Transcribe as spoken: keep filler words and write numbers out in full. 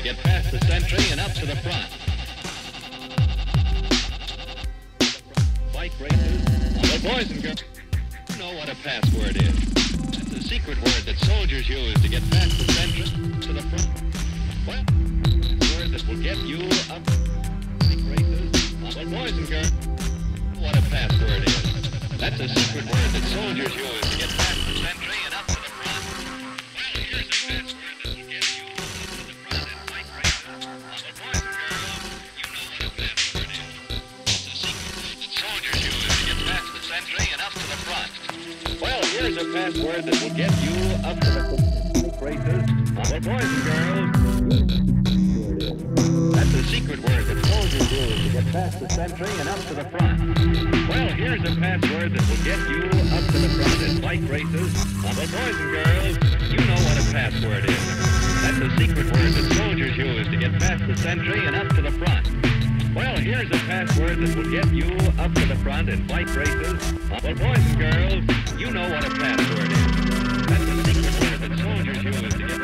get past the sentry and up to the front. Bike races. Well, boys and girls, you know what a password is. That's a secret word that soldiers use to get past the sentry to the front. Well, a word that will get you up. Bike races. Well, boys and girls, you know what a password is. That's a secret word that soldiers use to get past the sentry and up to the front. Well, here's a password that will get you up to the front in bike races. Well, boys and girls, you know what a password is. It's a secret word that soldiers use to get past the sentry and up to the front. Well, here's a password that will get you up to the bike races. Well, boys and girls, that's a secret word that soldiers use to get past the sentry and up to the front. Well, here's a password that will get you up to the front in bike races. Well, boys and girls, you know what a password is. That's a secret word that soldiers use to get past the sentry and up to the front. Well, here's a password that will get you up to the front in bike races. Well, boys and girls, you know what a password is. That's a secret word that soldiers use to get